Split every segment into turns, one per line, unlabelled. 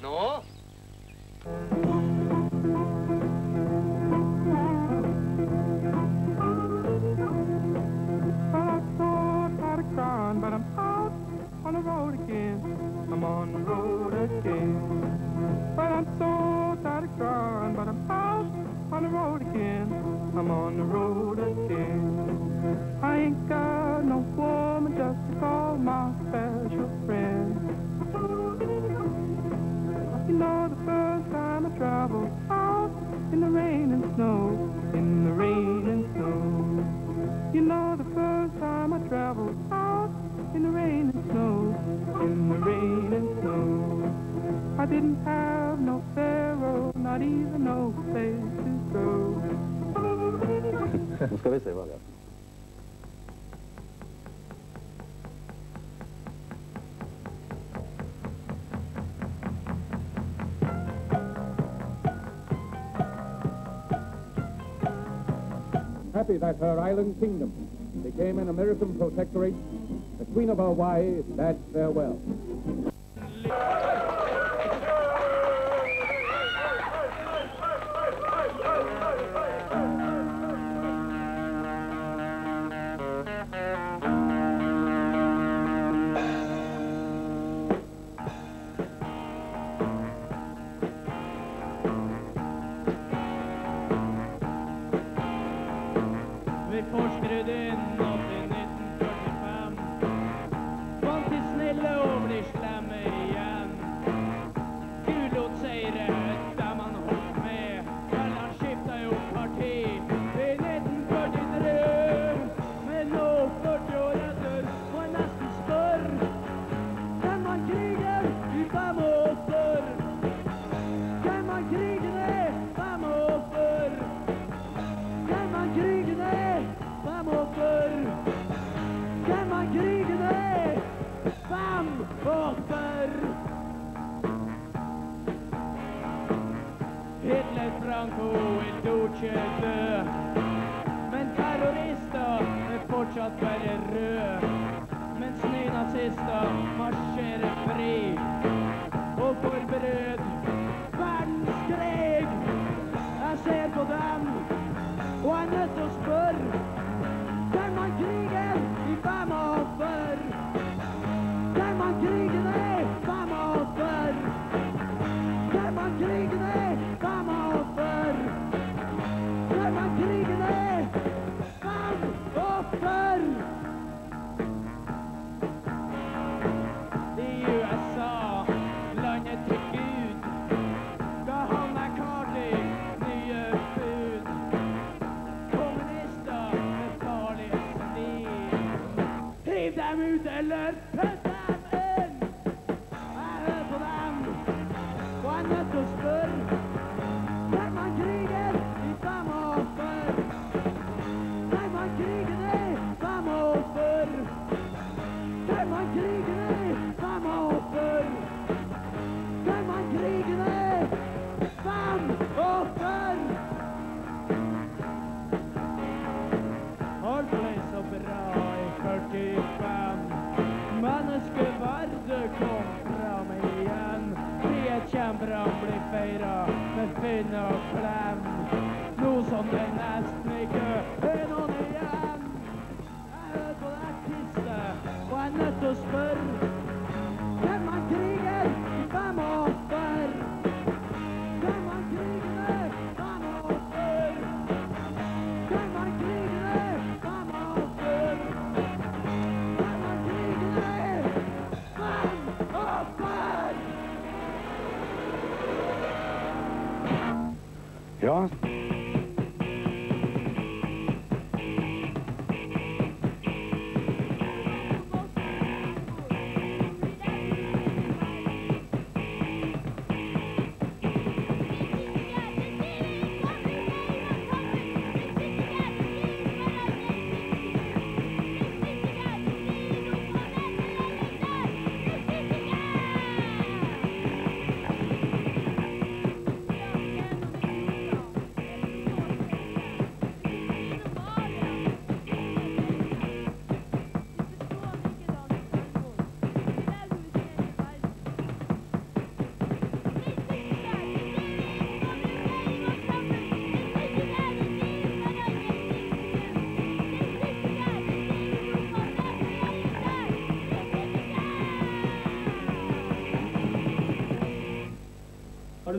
Nå?
But I'm out on the road again. I'm on the road again. But I'm so tired of crying. But I'm out on the road again. I'm on the road again. I ain't got no woman just to call my special friend. You know the first time I traveled out in the rain and snow, in the rain and snow. You know the first time I traveled out in the rain and snow, in the rain and snow. I didn't have no pharaoh, not even no place to go.
Nå skal vi se hva det er.
Happy that her island kingdom became an American protectorate, the Queen of Hawaii bade farewell.
Vi forskred inn opp i 1945. Vant til snille og blir slemme igjen. Gud lot seire da man holdt med. Vel, han skiftet jo parti i 1943. Men nå 40 år etter må jeg nesten spørre. Hvem man kriger i 45? Hvem man krigen er 45? Hvem man krigen er 45? Hvem man krigen er 45? Hitler, Franco, Il Duce død. Men terrorister er fortsatt bare rød. Mens nynazister marsjerer fri og forbereder verdenskrig. Jeg ser på dem og jeg er nødt til å spørre. Hvem man kriger i 45? Hvem man krigen er 45? Hvem man krigen er 45? Hvem man krigen er 45? I USA, landet til Gud, ga han McCarthy nye bud. Kommunister med farlig stil. Hiv dem ut eller putt dem inn. Jeg hører på dem, og jeg er nødt til å spørre. Hvem man kriger i 45? Hvem man krigen er 45? Hvem man krigen er 45? Hvem man krigen er 45? Alt ble så bra i 45. Menneskeverdet kom fram igjen. Frihetskjemperne blir feiret med finn og klem. Nå som det nesten ikke er noen igjen. Jeg hører på det tisse, og jeg er nødt til å spørre. Hvem man kriger i 45? Hvem man krigen er 45? Hvem man krigen er 45? Hvem man krigen er 45?
Ja,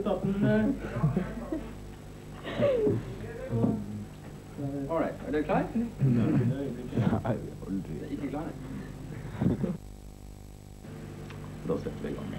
fullstaten.
All right, er dere klar?
Nei, aldri.
Det er ikke klare.
Da setter vi i gang.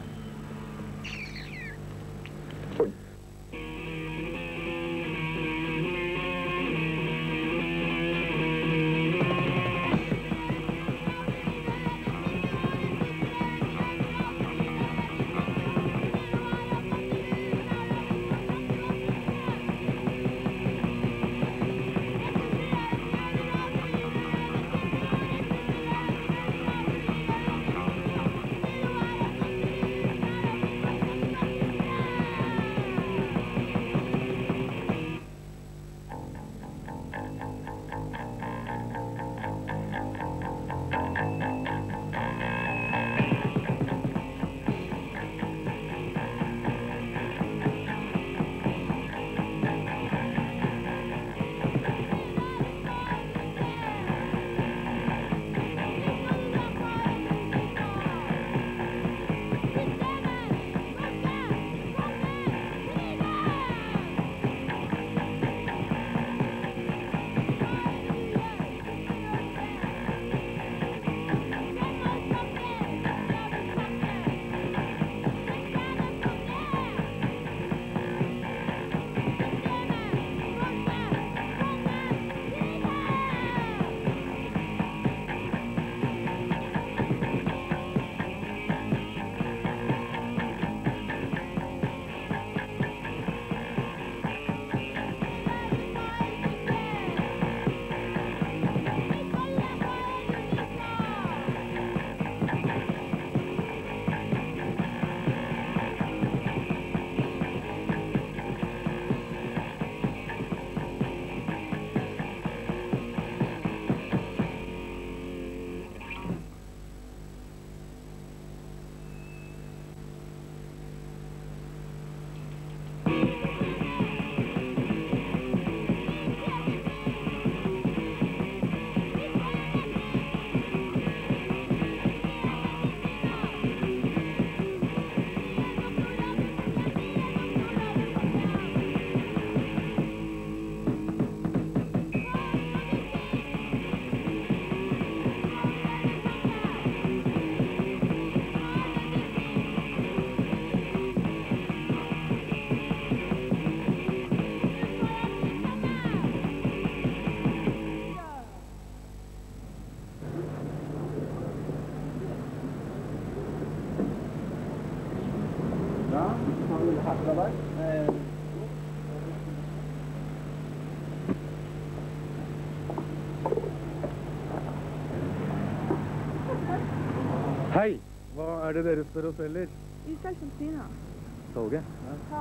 Hei, hva er det dere spør og selger?
Vi selger kantina.
Salget?
Ja.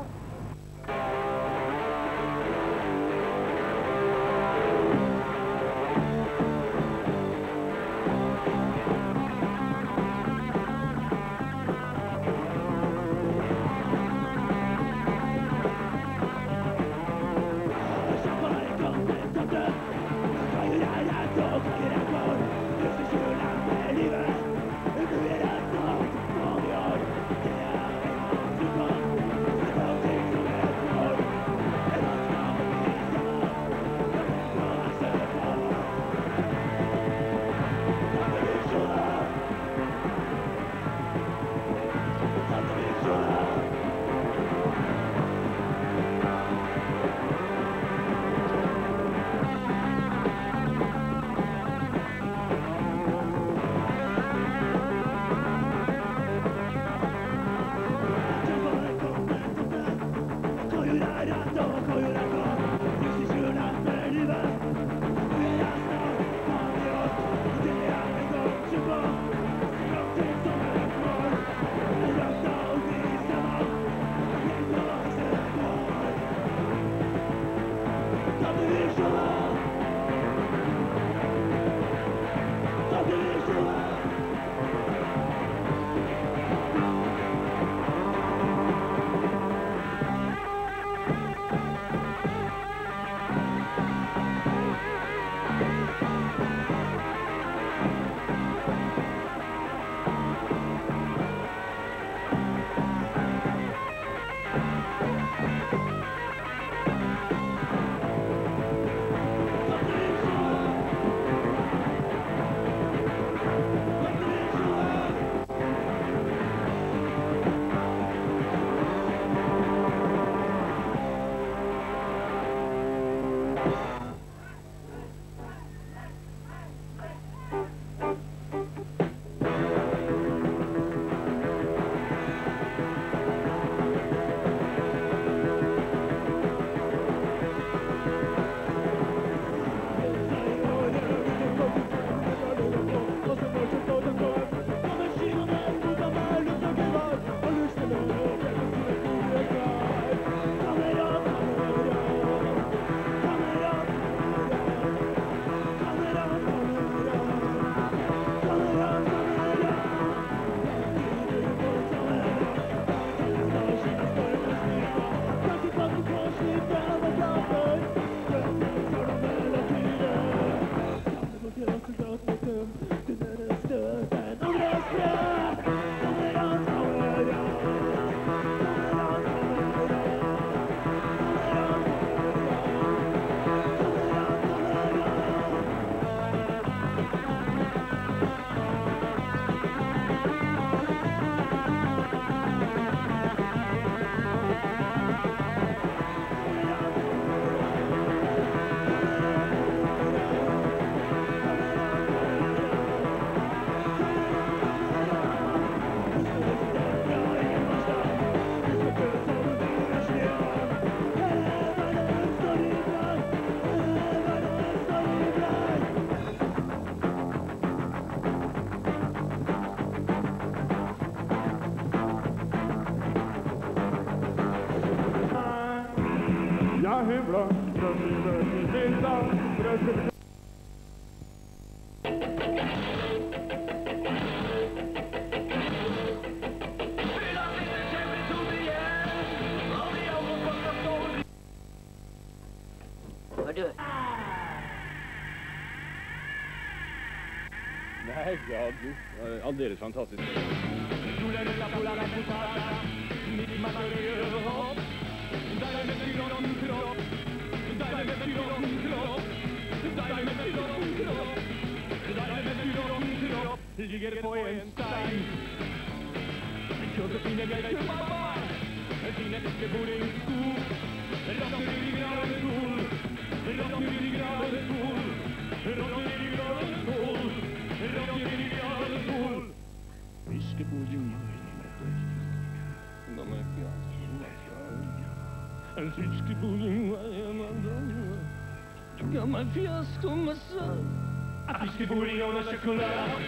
Livet
jubla, brødskive, pizza, brødskive.
Hva du?
Nei, ja, du. Aldeles fantastisk.
Ligger på en stein. Kjøper fine bjerker, mamma. Fine fiskebordingsko. Rotter i graven sol. Rotter i graven sol. Rotter i graven sol. Rotter i graven sol. Fiskebording. En fiskebording var hjemme. Gammel fiasko med sand. En fiskebording og en sjokolade.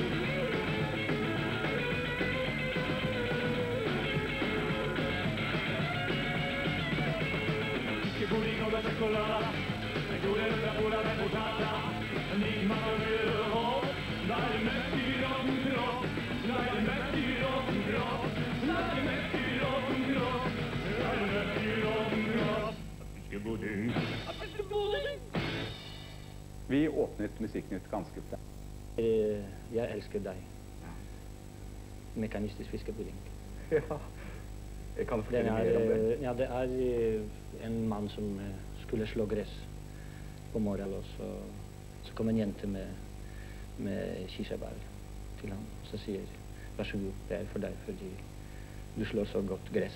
Fiskebording og en sjokolade. En god pura med potata. En ny matterød. Da er det mest i råden kropp. Da er det mest i råden kropp. Da er det mest i råden kropp. Da er det mest i råden kropp. Fiskebording. Fiskebording.
Vi åpnet Musikknytt ganske bra.
Jeg elsker deg. Mekanistisk fiskebording.
Ja, jeg kan fortelle mer om det.
Ja, det er en mann som skulle slå gress på morgenen, og så kom en jente med kirsebær til ham. Så sier, vær så god, det er for deg, fordi du slår så godt gress.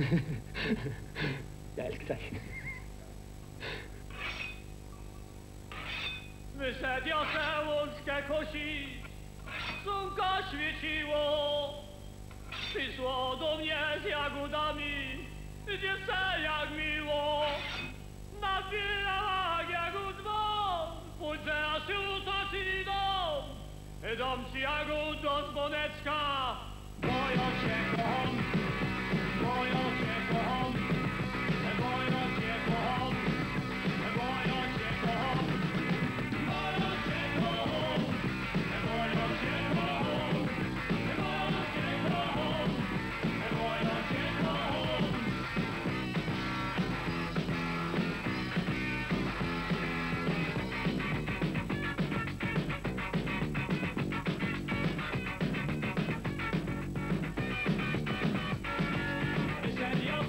Jeg elsker deg.
Wysadział se łączkę kosi, słonko świeciło. Pisło do mnie z jagodami, gdzie se jak miło. Napijała jagód dzwon, pójdę aż jutro ci dom. Dam ci jagód do dzwoneczka, boją cię kocham, boją cię kocham, boją cię kocham, boją cię kocham. Wysadział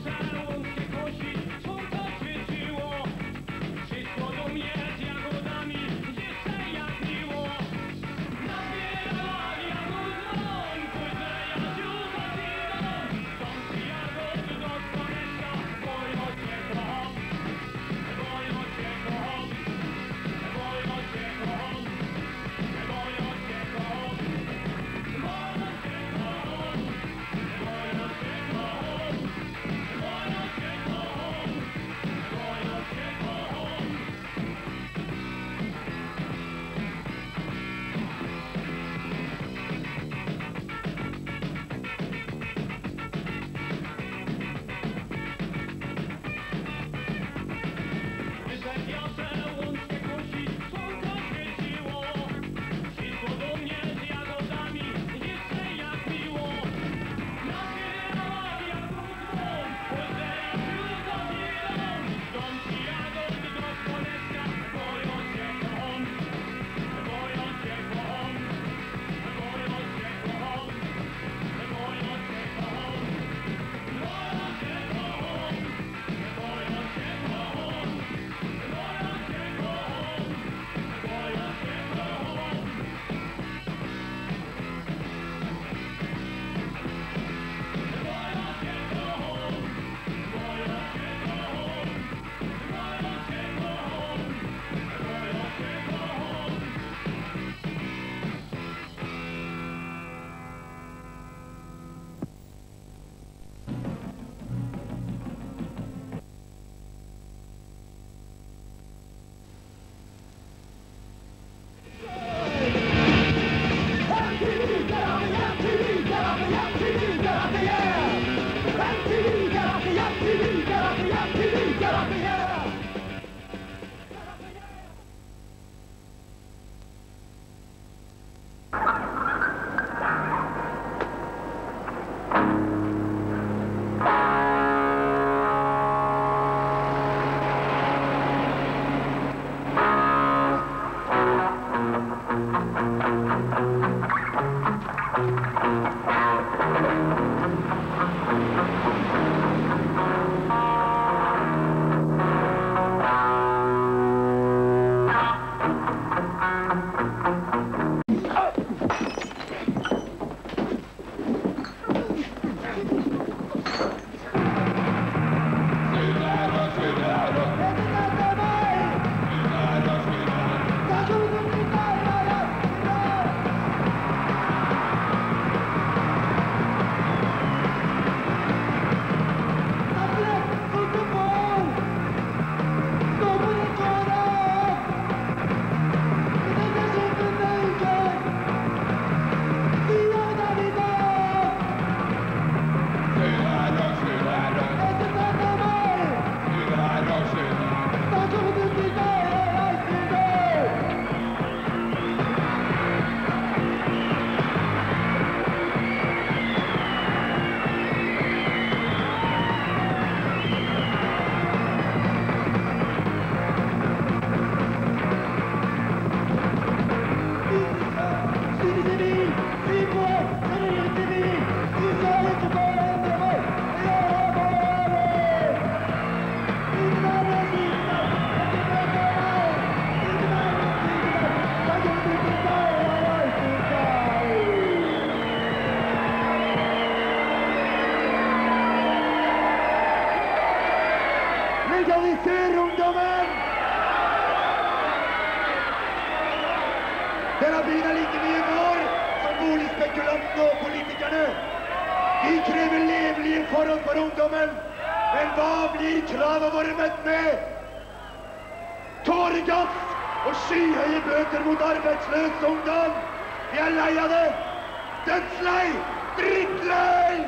ser Denne byen er like mye vår som boligspekulantene og politikerne. Vi krever levelige forhold for ungdommen, men hva blir kravet våre møtt med? Tåregass og skyhøye bøter mot arbeidsløs ungdom. Vi er lei av det. Dødslei! Drittlei!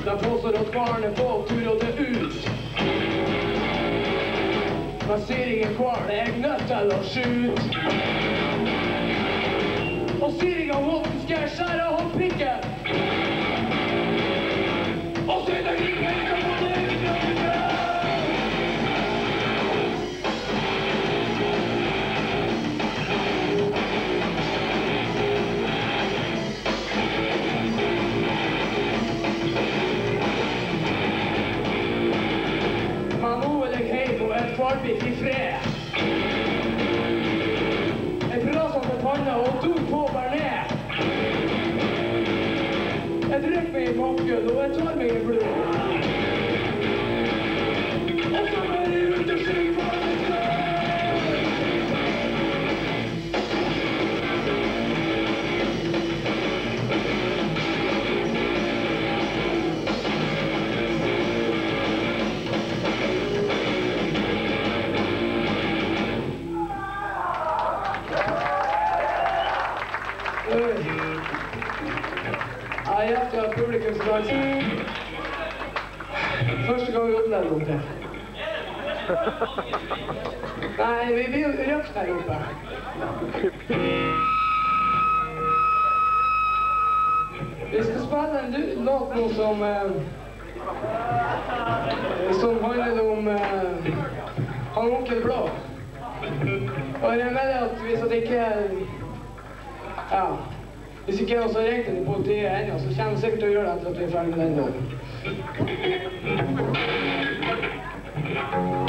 De påstår at faren er på tur og det ut. Man sier ingen kvar, det er nødt til å skjute. Og sier ingen hånd, skal jeg skjære håndpikken. Og så er det ikke penger på det. Kvalbit i fred. Et brasan til panna og dog på bær ned. Jeg drikker meg i bakken og jeg tar meg i blod. Og så er jeg ute og synger på det. Jeg gjetter at publikumsdansen. Første gang vi opplevde noe til. Nei, vi blir jo røpt her oppe. Vi skal spille en låt nå som handler om han onkel Blå. Og jeg mener at hvis det ikke ja, hvis ikke jeg har ringt til politiet ennå, så kommer jeg sikkert til å gjøre det etter at vi er ferdig med den låten.